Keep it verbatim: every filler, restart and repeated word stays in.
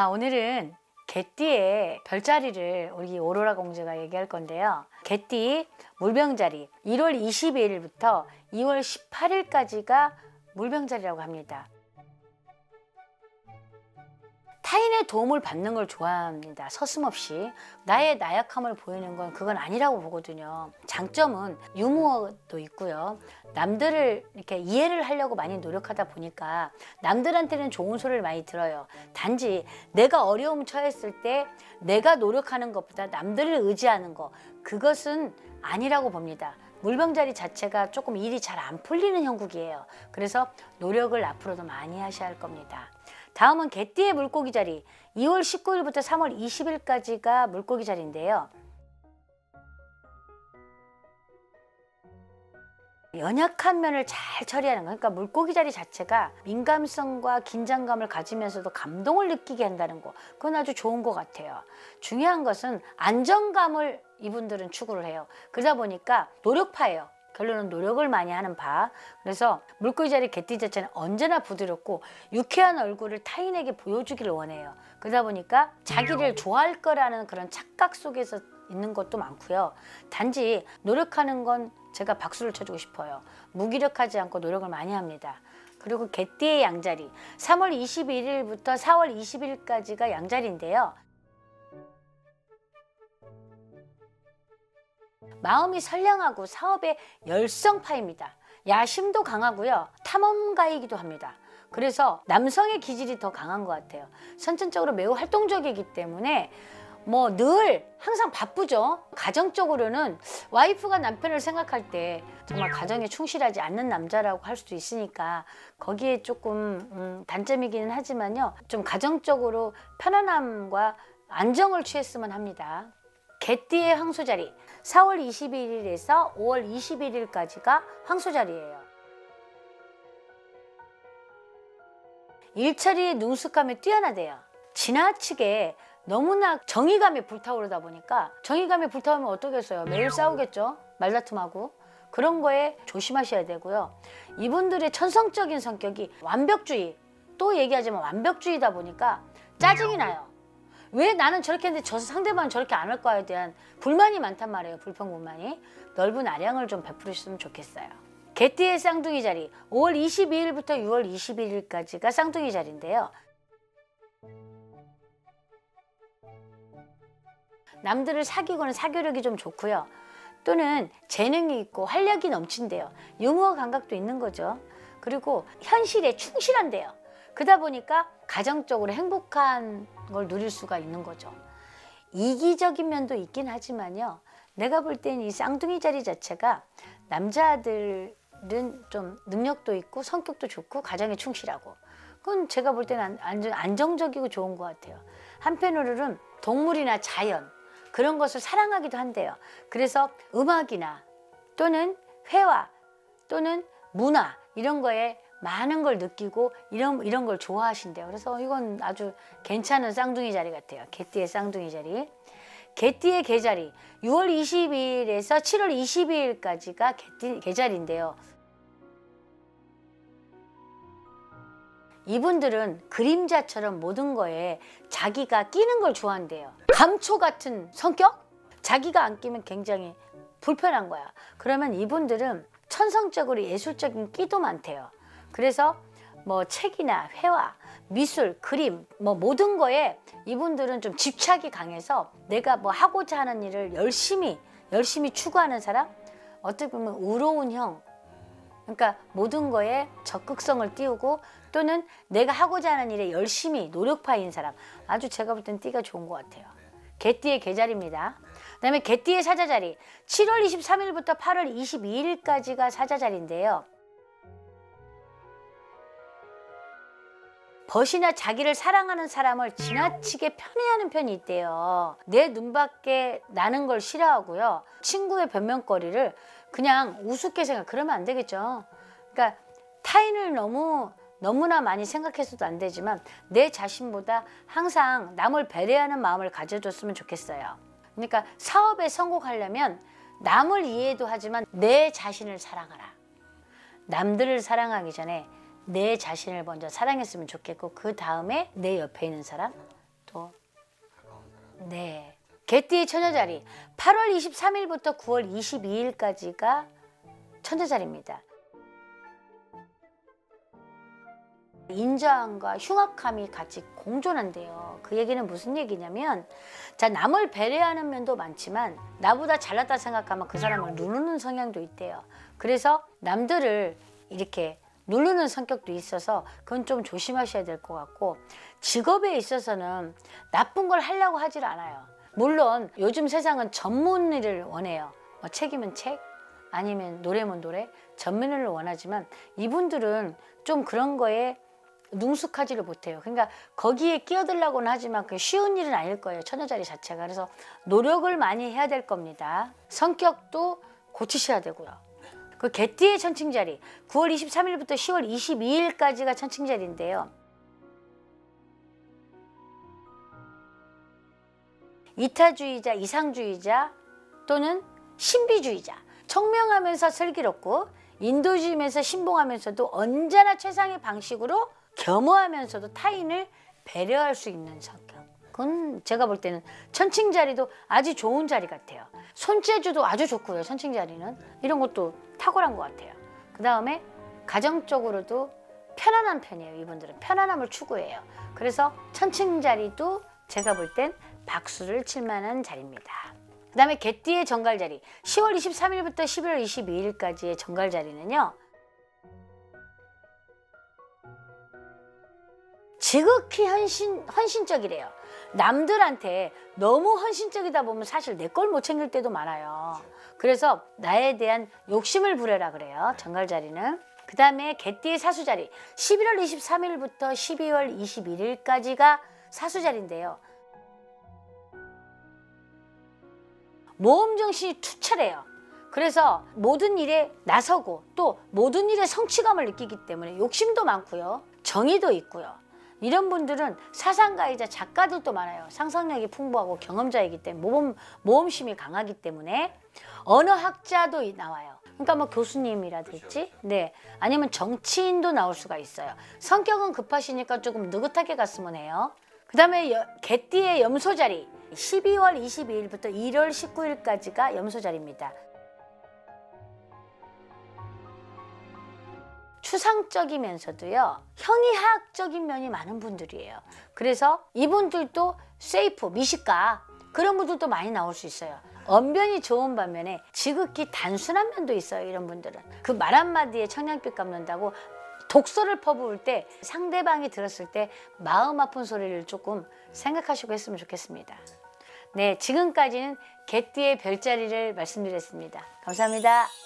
아, 오늘은 개띠의 별자리를 우리 오로라 공주가 얘기할 건데요. 개띠 물병자리 일월 이십이일부터 이월 십팔일까지가 물병자리라고 합니다. 타인의 도움을 받는 걸 좋아합니다. 서슴없이. 나의 나약함을 보이는 건 그건 아니라고 보거든요. 장점은 유머도 있고요. 남들을 이렇게 이해를 하려고 많이 노력하다 보니까 남들한테는 좋은 소리를 많이 들어요. 단지 내가 어려움 처했을 때 내가 노력하는 것보다 남들을 의지하는 거, 그것은 아니라고 봅니다. 물병자리 자체가 조금 일이 잘 안 풀리는 형국이에요. 그래서 노력을 앞으로도 많이 하셔야 할 겁니다. 다음은 개띠의 물고기 자리 이월 십구일부터 삼월 이십일까지가 물고기 자리인데요. 연약한 면을 잘 처리하는 거. 그러니까 물고기 자리 자체가 민감성과 긴장감을 가지면서도 감동을 느끼게 한다는 거. 그건 아주 좋은 것 같아요. 중요한 것은 안정감을 이분들은 추구를 해요. 그러다 보니까 노력파예요. 결론은 노력을 많이 하는 바. 그래서 물고기 자리 개띠 자체는 언제나 부드럽고 유쾌한 얼굴을 타인에게 보여주기를 원해요. 그러다 보니까 자기를 좋아할 거라는 그런 착각 속에서 있는 것도 많고요. 단지 노력하는 건 제가 박수를 쳐주고 싶어요. 무기력하지 않고 노력을 많이 합니다. 그리고 개띠의 양자리 삼월 이십일일부터 사월 이십일까지가 양자리인데요. 마음이 선량하고 사업에 열성파입니다. 야심도 강하고요. 탐험가이기도 합니다. 그래서 남성의 기질이 더 강한 것 같아요. 선천적으로 매우 활동적이기 때문에 뭐 늘 항상 바쁘죠. 가정적으로는 와이프가 남편을 생각할 때 정말 가정에 충실하지 않는 남자라고 할 수도 있으니까 거기에 조금 음, 단점이기는 하지만요. 좀 가정적으로 편안함과 안정을 취했으면 합니다. 개띠의 황소자리 사월 이십일일에서 오월 이십일일까지가 황소자리예요. 일처리에 능숙함이 뛰어나대요. 지나치게 너무나 정의감에 불타오르다 보니까 정의감에 불타오르면 어떻겠어요? 매일 싸우겠죠? 말다툼하고. 그런 거에 조심하셔야 되고요. 이분들의 천성적인 성격이 완벽주의, 또 얘기하자면 완벽주의다 보니까 짜증이 나요. 왜 나는 저렇게 했는데 저 상대방은 저렇게 안 할 거에 대한 불만이 많단 말이에요. 불평불만이. 넓은 아량을 좀 베풀으셨으면 좋겠어요. 개띠의 쌍둥이 자리 오월 이십이일부터 유월 이십일일까지가 쌍둥이 자리인데요. 남들을 사귀고는 사교력이 좀 좋고요. 또는 재능이 있고 활력이 넘친대요. 유머 감각도 있는 거죠. 그리고 현실에 충실한대요. 그러다 보니까 가정적으로 행복한 걸 누릴 수가 있는 거죠. 이기적인 면도 있긴 하지만요. 내가 볼 땐 이 쌍둥이 자리 자체가 남자들은 좀 능력도 있고 성격도 좋고 가정에 충실하고, 그건 제가 볼 때는 안정적이고 좋은 것 같아요. 한편으로는 동물이나 자연 그런 것을 사랑하기도 한대요. 그래서 음악이나 또는 회화 또는 문화 이런 거에 많은 걸 느끼고 이런, 이런 걸 좋아하신대요. 그래서 이건 아주 괜찮은 쌍둥이 자리 같아요. 개띠의 쌍둥이 자리. 개띠의 개자리 유월 이십이일에서 칠월 이십이일까지가 개띠, 개자리인데요. 이분들은 그림자처럼 모든 거에 자기가 끼는 걸 좋아한대요. 감초 같은 성격? 자기가 안 끼면 굉장히 불편한 거야. 그러면 이분들은 천성적으로 예술적인 끼도 많대요. 그래서 뭐 책이나 회화, 미술, 그림 뭐 모든 거에 이분들은 좀 집착이 강해서 내가 뭐 하고자 하는 일을 열심히 열심히 추구하는 사람? 어떻게 보면 의로운 형. 그러니까 모든 거에 적극성을 띄우고 또는 내가 하고자 하는 일에 열심히 노력파인 사람. 아주 제가 볼 땐 띠가 좋은 것 같아요. 개띠의 개자리입니다. 그 다음에 개띠의 사자자리 칠월 이십삼일부터 팔월 이십이일까지가 사자자리인데요. 벗이나 자기를 사랑하는 사람을 지나치게 편애하는 편이 있대요. 내 눈밖에 나는 걸 싫어하고요. 친구의 변명거리를 그냥 우습게 생각, 그러면 안 되겠죠. 그러니까 타인을 너무 너무나 많이 생각해서도 안 되지만 내 자신보다 항상 남을 배려하는 마음을 가져줬으면 좋겠어요. 그러니까 사업에 성공하려면 남을 이해도 하지만 내 자신을 사랑하라. 남들을 사랑하기 전에 내 자신을 먼저 사랑했으면 좋겠고 그 다음에 내 옆에 있는 사람, 또. 네. 개띠의 처녀자리 팔월 이십삼일부터 구월 이십이일까지가 처녀자리입니다. 인자함과 흉악함이 같이 공존한대요. 그 얘기는 무슨 얘기냐면, 자, 남을 배려하는 면도 많지만 나보다 잘났다 생각하면 그 사람을 누르는 성향도 있대요. 그래서 남들을 이렇게 누르는 성격도 있어서 그건 좀 조심하셔야 될 것 같고, 직업에 있어서는 나쁜 걸 하려고 하질 않아요. 물론 요즘 세상은 전문의를 원해요. 뭐 책이면 책, 아니면 노래면 노래, 전문의를 원하지만 이분들은 좀 그런 거에 능숙하지를 못해요. 그러니까 거기에 끼어들려고는 하지만 그게 쉬운 일은 아닐 거예요. 처녀자리 자체가. 그래서 노력을 많이 해야 될 겁니다. 성격도 고치셔야 되고요. 그 개띠의 천칭자리 구월 이십삼일부터 시월 이십이일까지가 천칭자리인데요. 이타주의자, 이상주의자 또는 신비주의자, 청명하면서 슬기롭고 인도주의면서 신봉하면서도 언제나 최상의 방식으로 겸허하면서도 타인을 배려할 수 있는 성격. 그건 제가 볼 때는 천칭자리도 아주 좋은 자리 같아요. 손재주도 아주 좋고요. 천칭자리는 이런 것도 탁월한 것 같아요. 그 다음에 가정적으로도 편안한 편이에요. 이분들은 편안함을 추구해요. 그래서 천칭자리도 제가 볼 땐 박수를 칠 만한 자리입니다. 그 다음에 개띠의 정갈자리 시월 이십삼일부터 십일월 이십이일까지의 정갈자리는요, 지극히 헌신, 헌신적이래요. 남들한테 너무 헌신적이다 보면 사실 내 걸 못 챙길 때도 많아요. 그래서 나에 대한 욕심을 부려라 그래요. 정갈자리는. 그 다음에 개띠의 사수자리 십일월 이십삼일부터 십이월 이십일일까지가 사수자리인데요. 모험정신이 투철해요. 그래서 모든 일에 나서고 또 모든 일에 성취감을 느끼기 때문에 욕심도 많고요. 정의도 있고요. 이런 분들은 사상가이자 작가들도 많아요. 상상력이 풍부하고 경험자이기 때문에 모험, 모험심이 강하기 때문에 언어학자도 나와요. 그러니까 뭐 교수님이라든지 네, 아니면 정치인도 나올 수가 있어요. 성격은 급하시니까 조금 느긋하게 갔으면 해요. 그 다음에 개띠의 염소자리 십이월 이십이일부터 일월 십구일까지가 염소자리입니다. 추상적이면서도요, 형이하학적인 면이 많은 분들이에요. 그래서 이분들도 세이프, 미식가 그런 분들도 많이 나올 수 있어요. 언변이 좋은 반면에 지극히 단순한 면도 있어요. 이런 분들은 그 말 한마디에 청량빛 갚는다고 독서를 퍼부을 때 상대방이 들었을 때 마음 아픈 소리를 조금 생각하시고 했으면 좋겠습니다. 네, 지금까지는 개띠의 별자리를 말씀드렸습니다. 감사합니다.